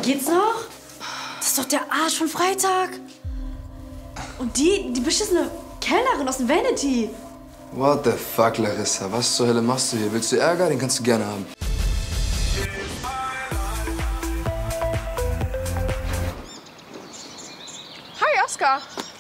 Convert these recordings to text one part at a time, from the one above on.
Geht's noch? Das ist doch der Arsch von Freitag. Und die beschissene Kellnerin aus dem Vanity. What the fuck, Larissa? Was zur Hölle machst du hier? Willst du Ärger? Den kannst du gerne haben. Hi, Oskar.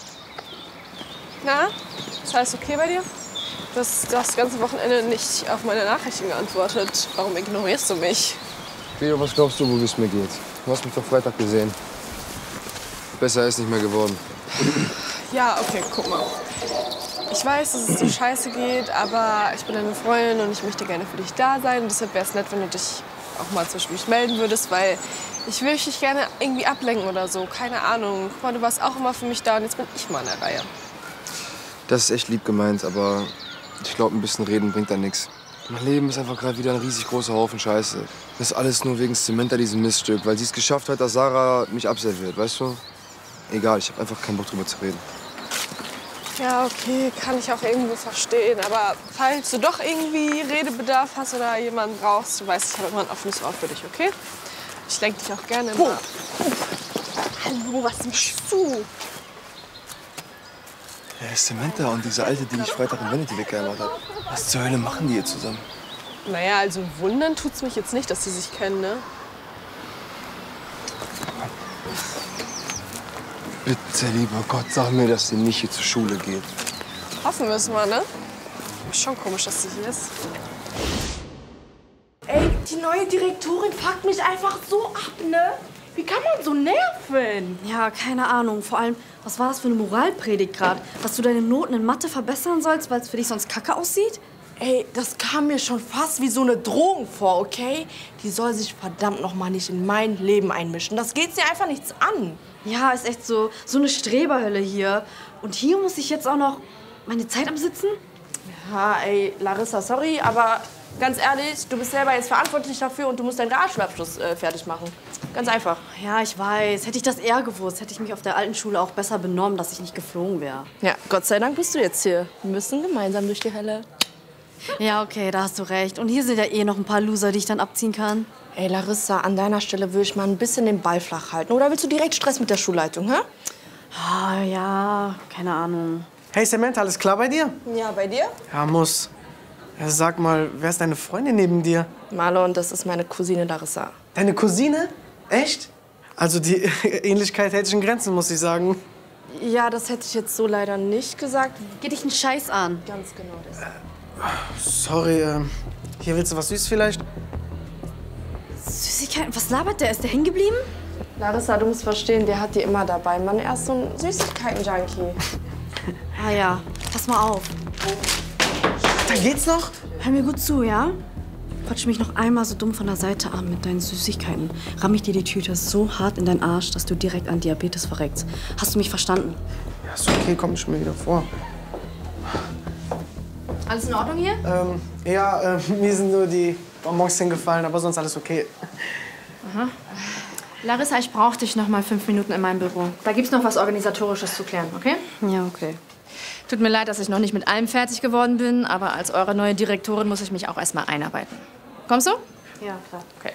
Na, ist alles okay bei dir? Du hast das ganze Wochenende nicht auf meine Nachrichten geantwortet. Warum ignorierst du mich? Cleo, was glaubst du, wo es mir geht? Du hast mich doch Freitag gesehen. Besser ist nicht mehr geworden. Ja, okay, guck mal. Ich weiß, dass es dir scheiße geht, aber ich bin deine Freundin und ich möchte gerne für dich da sein. Und deshalb wäre es nett, wenn du dich auch mal zwischendurch melden würdest, weil ich will dich gerne irgendwie ablenken oder so. Keine Ahnung. Guck mal, du warst auch immer für mich da und jetzt bin ich mal in der Reihe. Das ist echt lieb gemeint, aber ich glaube, ein bisschen reden bringt da nichts. Mein Leben ist einfach gerade wieder ein riesig großer Haufen Scheiße. Das ist alles nur wegen Samantha, diesem Miststück, weil sie es geschafft hat, dass Sarah mich abserviert, weißt du? Egal, ich habe einfach keinen Bock drüber zu reden. Ja, okay, kann ich auch irgendwo verstehen. Aber falls du doch irgendwie Redebedarf hast oder jemanden brauchst, du weißt, ich habe immer ein offenes Ohr für dich, okay? Ich lenke dich auch gerne immer. Hallo, was machst du? Ja, Samantha und diese Alte, die mich Freitag in Vanity weggeheiratet hat. Was zur Hölle machen die jetzt zusammen? Naja, also wundern tut's mich jetzt nicht, dass sie sich kennen, ne? Bitte, lieber Gott, sag mir, dass sie nicht hier zur Schule geht. Hoffen wir es mal, ne? Ist schon komisch, dass sie hier ist. Ey, die neue Direktorin fuckt mich einfach so ab, ne? Wie kann man so nerven? Ja, keine Ahnung. Vor allem, was war das für eine Moralpredigt gerade? Dass du deine Noten in Mathe verbessern sollst, weil es für dich sonst kacke aussieht? Ey, das kam mir schon fast wie so eine Drohung vor, okay? Die soll sich verdammt noch mal nicht in mein Leben einmischen. Das geht sie einfach nichts an. Ja, ist echt so eine Streberhölle hier. Und hier muss ich jetzt auch noch meine Zeit absitzen? Ja, ey, Larissa, sorry, aber ganz ehrlich, du bist selber jetzt verantwortlich dafür und du musst deinen Realschulabschluss fertig machen. Ganz einfach. Ja, ich weiß. Hätte ich das eher gewusst, hätte ich mich auf der alten Schule auch besser benommen, dass ich nicht geflogen wäre. Ja, Gott sei Dank bist du jetzt hier. Wir müssen gemeinsam durch die Hölle. Ja, okay, da hast du recht. Und hier sind ja eh noch ein paar Loser, die ich dann abziehen kann. Ey, Larissa, an deiner Stelle würde ich mal ein bisschen den Ball flach halten. Oder willst du direkt Stress mit der Schulleitung, hä? Ah, ja, keine Ahnung. Hey Samantha, alles klar bei dir? Ja, bei dir? Ja, muss. Ja, sag mal, wer ist deine Freundin neben dir? Marlon, das ist meine Cousine Larissa. Deine Cousine? Echt? Also die Ähnlichkeit hält sich in Grenzen, muss ich sagen. Ja, das hätte ich jetzt so leider nicht gesagt. Geh dich einen Scheiß an. Ganz genau das. Sorry, hier willst du was Süßes vielleicht? Süßigkeiten? Was labert der? Ist der hängen geblieben? Larissa, du musst verstehen, der hat die immer dabei. Mann, er ist so ein Süßigkeiten-Junkie. Ah ja, pass mal auf. Da geht's noch? Hör mir gut zu, ja? Quatsch mich noch einmal so dumm von der Seite an mit deinen Süßigkeiten. Ramm ich dir die Tüte so hart in deinen Arsch, dass du direkt an Diabetes verreckst. Hast du mich verstanden? Ja, ist okay, komm schon mir wieder vor. Alles in Ordnung hier? Ja, mir sind nur die Bonbons hingefallen, aber sonst alles okay. Aha. Larissa, ich brauche dich noch mal 5 Minuten in meinem Büro. Da gibt's noch was Organisatorisches zu klären, okay? Ja, okay. Tut mir leid, dass ich noch nicht mit allem fertig geworden bin, aber als eure neue Direktorin muss ich mich auch erst mal einarbeiten. Kommst du? Ja, klar. Okay.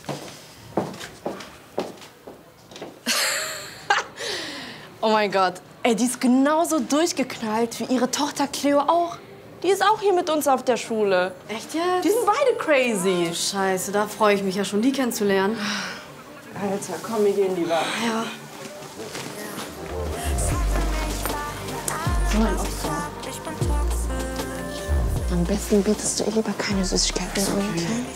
Oh mein Gott. Ey, die ist genauso durchgeknallt wie ihre Tochter Cleo auch. Die ist auch hier mit uns auf der Schule. Echt jetzt? Die sind beide crazy. Scheiße, da freue ich mich ja schon, die kennenzulernen. Alter, komm, wir gehen lieber. Ja. So ein Opfer. Am besten bietest du ihr lieber keine Süßigkeiten an, okay?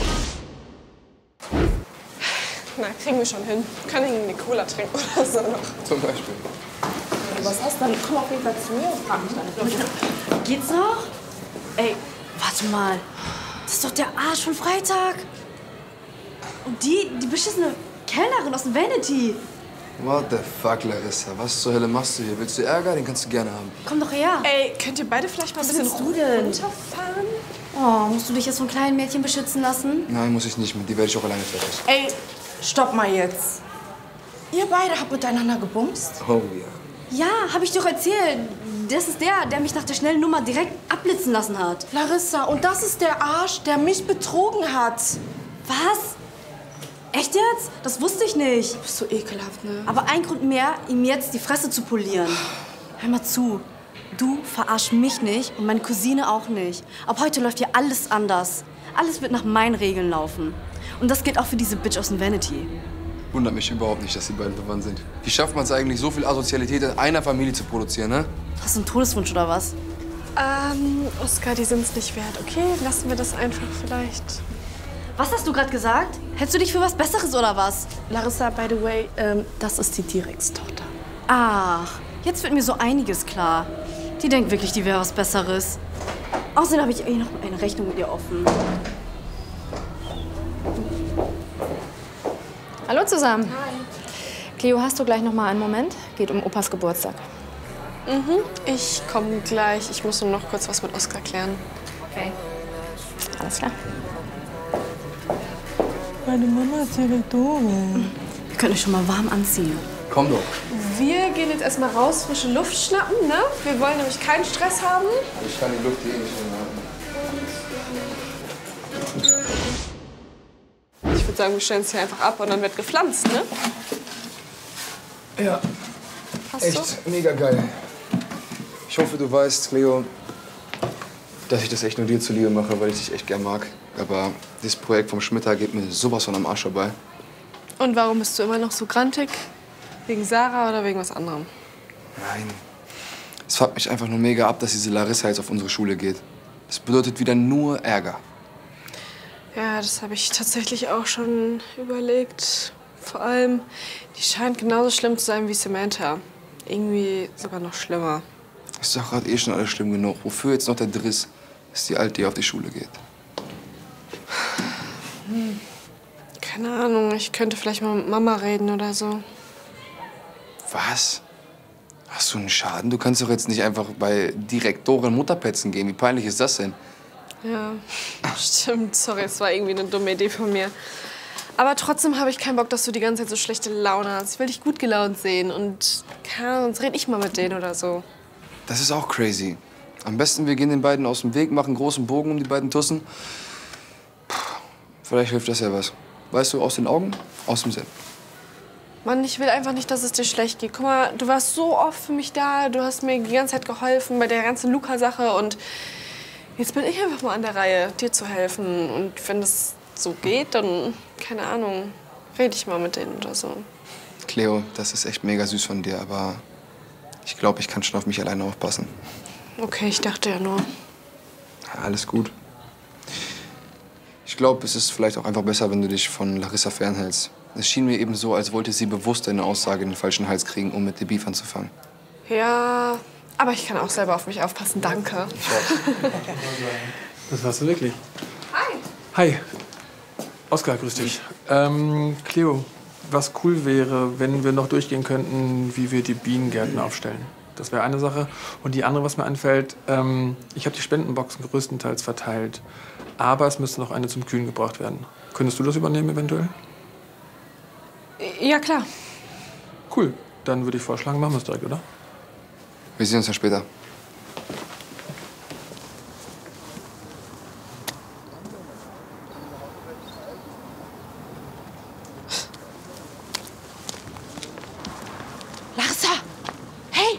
Na, kriegen wir schon hin. Wir können irgendwie eine Cola trinken oder so noch. Zum Beispiel. Was hast du dann? Komm auf jeden Fall zu mir und frag mich dann. Geht's noch? Ey, warte mal. Das ist doch der Arsch von Freitag. Und die beschissene Kellnerin aus dem Vanity. What the fuck, Larissa? Was zur Hölle machst du hier? Willst du Ärger? Den kannst du gerne haben. Komm doch her. Ey, könnt ihr beide vielleicht mal ein bisschen willst du denn? runterfahren? Oh, musst du dich jetzt von kleinen Mädchen beschützen lassen? Nein, muss ich nicht. Mit die werde ich auch alleine fertig. Ey, stopp mal jetzt. Ihr beide habt miteinander gebumst? Oh ja. Ja, hab ich doch erzählt. Das ist der mich nach der schnellen Nummer direkt abblitzen lassen hat. Larissa, und das ist der Arsch, der mich betrogen hat. Was? Echt jetzt? Das wusste ich nicht. Du bist so ekelhaft, ne? Aber ein Grund mehr, ihm jetzt die Fresse zu polieren. Hör mal zu. Du verarsch mich nicht und meine Cousine auch nicht. Ab heute läuft hier alles anders. Alles wird nach meinen Regeln laufen. Und das gilt auch für diese Bitch aus dem Vanity. Wundert mich überhaupt nicht, dass die beiden verwandt sind. Wie schafft man es eigentlich, so viel Asozialität in einer Familie zu produzieren, ne? Hast du einen Todeswunsch oder was? Oskar, die sind's nicht wert, okay? Lassen wir das einfach vielleicht. Was hast du gerade gesagt? Hältst du dich für was Besseres oder was? Larissa, by the way, das ist die Direktstochter. Ach, jetzt wird mir so einiges klar. Die denkt wirklich, die wäre was Besseres. Außerdem habe ich noch eine Rechnung mit ihr offen. Hallo zusammen. Hi. Cleo, hast du gleich noch mal einen Moment? Geht um Opas Geburtstag. Ich komme gleich. Ich muss nur noch kurz was mit Oskar klären. Okay. Alles klar. Meine Mama ist Direktorin. Wir können euch schon mal warm anziehen. Komm doch. Wir gehen jetzt erstmal raus, frische Luft schnappen, ne? Wir wollen nämlich keinen Stress haben. Ich kann die Luft hier nicht anhalten. Ich würde sagen, wir stellen es hier einfach ab und dann wird gepflanzt, ne? Ja, Passt echt mega geil. Ich hoffe, du weißt, Cleo, dass ich das echt nur dir zuliebe mache, weil ich dich echt gern mag. Aber dieses Projekt vom Schmitter geht mir sowas von am Arsch vorbei. Und warum bist du immer noch so grantig? Wegen Sarah oder wegen was anderem? Nein. Es fuckt mich einfach nur mega ab, dass diese Larissa jetzt auf unsere Schule geht. Das bedeutet wieder nur Ärger. Ja, das habe ich tatsächlich auch schon überlegt. Vor allem, die scheint genauso schlimm zu sein wie Samantha. Irgendwie sogar noch schlimmer. Ist doch gerade eh schon alles schlimm genug. Wofür jetzt noch der Driss, dass die Alte hier auf die Schule geht? Keine Ahnung, ich könnte vielleicht mal mit Mama reden oder so. Was? Hast du einen Schaden? Du kannst doch jetzt nicht einfach bei Direktorin Mutterpetzen gehen. Wie peinlich ist das denn? Ja, stimmt. Sorry, es war irgendwie eine dumme Idee von mir. Aber trotzdem habe ich keinen Bock, dass du die ganze Zeit so schlechte Laune hast. Ich will dich gut gelaunt sehen und keine Ahnung, sonst rede ich mal mit denen oder so. Das ist auch crazy. Am besten, wir gehen den beiden aus dem Weg, machen einen großen Bogen um die beiden Tussen. Puh, vielleicht hilft das ja was. Weißt du, aus den Augen, aus dem Sinn. Mann, ich will einfach nicht, dass es dir schlecht geht. Guck mal, du warst so oft für mich da. Du hast mir die ganze Zeit geholfen bei der ganzen Luca-Sache. Und jetzt bin ich einfach mal an der Reihe, dir zu helfen. Und wenn das so geht, dann, keine Ahnung, rede ich mal mit denen oder so. Cleo, das ist echt mega süß von dir, aber ich glaube, ich kann schon auf mich alleine aufpassen. Okay, ich dachte ja nur. Ja, alles gut. Ich glaube, es ist vielleicht auch einfach besser, wenn du dich von Larissa fernhältst. Es schien mir eben so, als wollte sie bewusst eine Aussage in den falschen Hals kriegen, um mit dem Beef anzufangen. Ja, aber ich kann auch selber auf mich aufpassen, danke. Das warst du wirklich. Hi. Hi. Oskar, grüß dich. Cleo, was cool wäre, wenn wir noch durchgehen könnten, wie wir die Bienengärten aufstellen. Das wäre eine Sache. Und die andere, was mir anfällt, ich habe die Spendenboxen größtenteils verteilt. Aber es müsste noch eine zum Kühlen gebracht werden. Könntest du das übernehmen eventuell? Ja, klar. Cool. Dann würde ich vorschlagen, machen wir es direkt, oder? Wir sehen uns dann später. Larissa! Hey!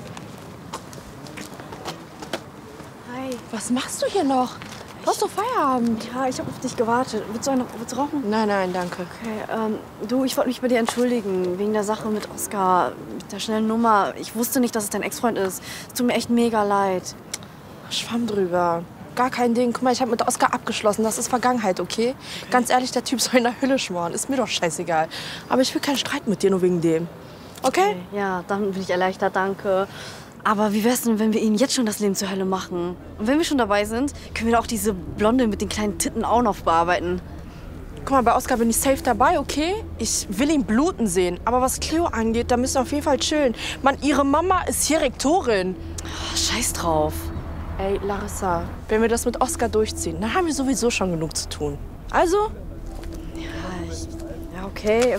Hi. Was machst du hier noch? Du hast doch Feierabend. Ja, ich habe auf dich gewartet. Willst du rauchen? Nein, nein, danke. Okay, du, ich wollte mich bei dir entschuldigen, wegen der Sache mit Oskar, mit der schnellen Nummer. Ich wusste nicht, dass es dein Ex-Freund ist. Es tut mir echt mega leid. Schwamm drüber. Gar kein Ding. Guck mal, ich habe mit Oskar abgeschlossen. Das ist Vergangenheit, okay? Ganz ehrlich, der Typ soll in der Hölle schmoren. Ist mir doch scheißegal. Aber ich will keinen Streit mit dir, nur wegen dem. Okay? Ja, dann bin ich erleichtert, danke. Aber wie wär's denn, wenn wir ihnen jetzt schon das Leben zur Hölle machen? Und wenn wir schon dabei sind, können wir doch auch diese Blonde mit den kleinen Titten auch noch bearbeiten. Guck mal, bei Oskar bin ich safe dabei, okay? Ich will ihn bluten sehen. Aber was Cleo angeht, da müssen wir auf jeden Fall chillen. Mann, ihre Mama ist hier Rektorin. Oh, scheiß drauf. Ey, Larissa, wenn wir das mit Oskar durchziehen, dann haben wir sowieso schon genug zu tun. Also? Ja, okay.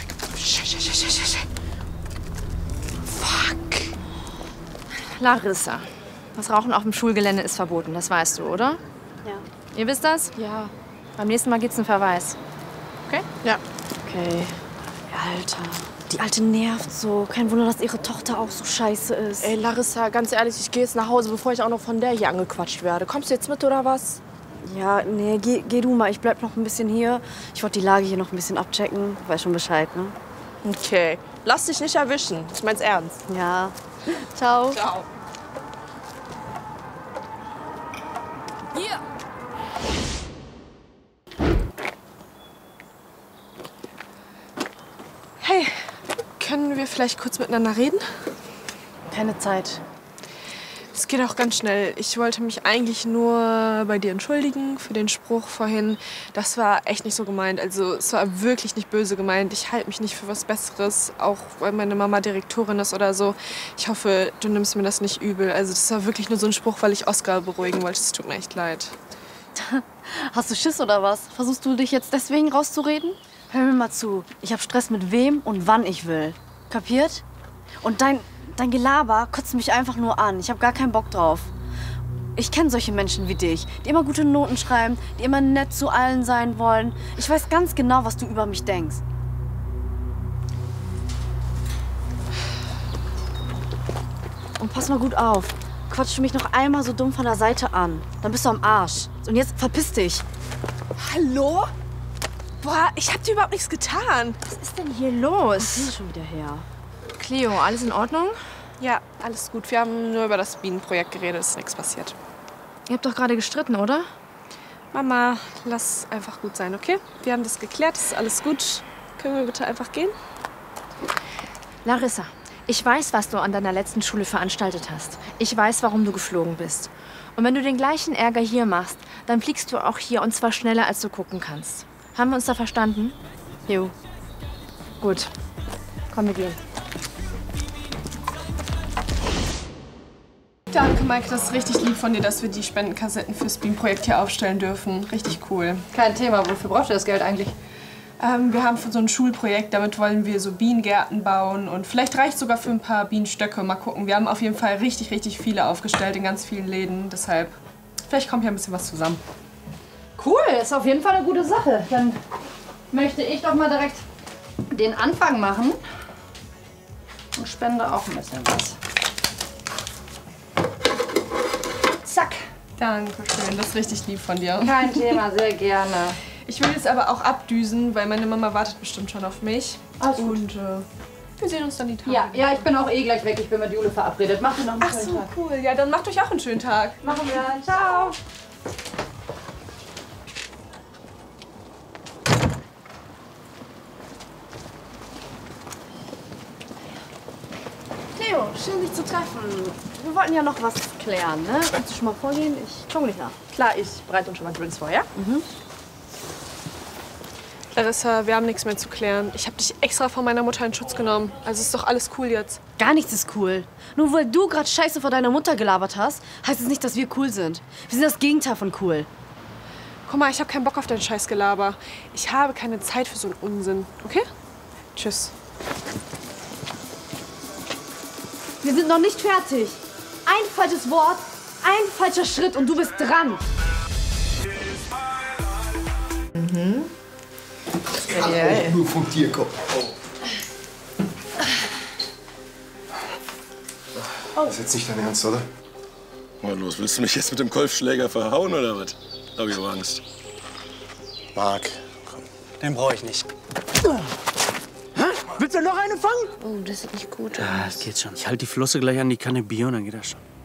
Fuck. Larissa, das Rauchen auf dem Schulgelände ist verboten, das weißt du, oder? Ja. Ihr wisst das? Ja. Beim nächsten Mal gibt's einen Verweis. Okay? Ja. Okay. Ja, Alter. Die Alte nervt so. Kein Wunder, dass ihre Tochter auch so scheiße ist. Ey, Larissa, ganz ehrlich, ich gehe jetzt nach Hause, bevor ich auch noch von der hier angequatscht werde. Kommst du jetzt mit oder was? Ja, nee, geh du mal. Ich bleib noch ein bisschen hier. Ich wollte die Lage hier noch ein bisschen abchecken. Weiß schon Bescheid, ne? Okay. Lass dich nicht erwischen. Ich mein's ernst. Ja. Ciao. Ciao. Hier! Hey, können wir vielleicht kurz miteinander reden? Keine Zeit. Es geht auch ganz schnell. Ich wollte mich eigentlich nur bei dir entschuldigen für den Spruch vorhin. Das war echt nicht so gemeint. Also es war wirklich nicht böse gemeint. Ich halte mich nicht für was Besseres, auch weil meine Mama Direktorin ist oder so. Ich hoffe, du nimmst mir das nicht übel. Also das war wirklich nur so ein Spruch, weil ich Oskar beruhigen wollte. Es tut mir echt leid. Hast du Schiss oder was? Versuchst du dich jetzt deswegen rauszureden? Hör mir mal zu. Ich hab Stress mit wem und wann ich will. Kapiert? Und dein Gelaber kotzt mich einfach nur an. Ich hab gar keinen Bock drauf. Ich kenne solche Menschen wie dich, die immer gute Noten schreiben, die immer nett zu allen sein wollen. Ich weiß ganz genau, was du über mich denkst. Und pass mal gut auf. Quatsch du mich noch einmal so dumm von der Seite an. Dann bist du am Arsch. Und jetzt verpiss dich. Hallo? Boah, ich hab dir überhaupt nichts getan. Was ist denn hier los? Was ist schon wieder her? Cleo, alles in Ordnung? Ja, alles gut. Wir haben nur über das Bienenprojekt geredet. Es ist nichts passiert. Ihr habt doch gerade gestritten, oder? Mama, lass einfach gut sein, okay? Wir haben das geklärt. Es ist alles gut. Können wir bitte einfach gehen? Larissa, ich weiß, was du an deiner letzten Schule veranstaltet hast. Ich weiß, warum du geflogen bist. Und wenn du den gleichen Ärger hier machst, dann fliegst du auch hier und zwar schneller, als du gucken kannst. Haben wir uns da verstanden? Jo. Gut. Komm, wir gehen. Danke, Mike. Das ist richtig lieb von dir, dass wir die Spendenkassetten fürs Bienenprojekt hier aufstellen dürfen. Richtig cool. Kein Thema. Wofür braucht ihr das Geld eigentlich? Wir haben für so ein Schulprojekt, damit wollen wir so Bienengärten bauen und vielleicht reicht sogar für ein paar Bienenstöcke. Mal gucken. Wir haben auf jeden Fall richtig, richtig viele aufgestellt in ganz vielen Läden. Deshalb, vielleicht kommt hier ein bisschen was zusammen. Cool, ist auf jeden Fall eine gute Sache. Dann möchte ich doch mal direkt den Anfang machen und spende auch ein bisschen was. Zack. Dankeschön, das ist richtig lieb von dir. Kein Thema, sehr gerne. Ich will jetzt aber auch abdüsen, weil meine Mama wartet bestimmt schon auf mich. Alles gut. Und wir sehen uns dann die Tage. Ja, ich bin auch eh gleich weg. Ich bin mit Jule verabredet. Macht ihr noch einen Ach schönen so, Tag. cool. Ja, dann macht euch auch einen schönen Tag. Machen wir. Ciao. Cleo, schön dich zu treffen. Wir wollten ja noch was klären, ne? Kannst du schon mal vorgehen? Ich komme gleich nach. Klar, ich bereite uns schon mal Drinks vor, ja? Larissa, wir haben nichts mehr zu klären. Ich habe dich extra von meiner Mutter in Schutz genommen. Also ist doch alles cool jetzt. Gar nichts ist cool. Nur weil du gerade Scheiße vor deiner Mutter gelabert hast, heißt es nicht, dass wir cool sind. Wir sind das Gegenteil von cool. Guck mal, ich habe keinen Bock auf dein Scheißgelaber. Ich habe keine Zeit für so einen Unsinn, okay? Tschüss. Wir sind noch nicht fertig. Ein falsches Wort, ein falscher Schritt und du bist dran. Nur vom Tierkopf. Das ist jetzt nicht dein Ernst, oder? Mal los, willst du mich jetzt mit dem Golfschläger verhauen oder was? Hab ich aber Angst. Marc, komm, den brauche ich nicht. Willst du noch eine fangen? Oh, das ist nicht gut. Ja, das geht schon. Ich halte die Flosse gleich an die Kanne Bier und dann geht das schon.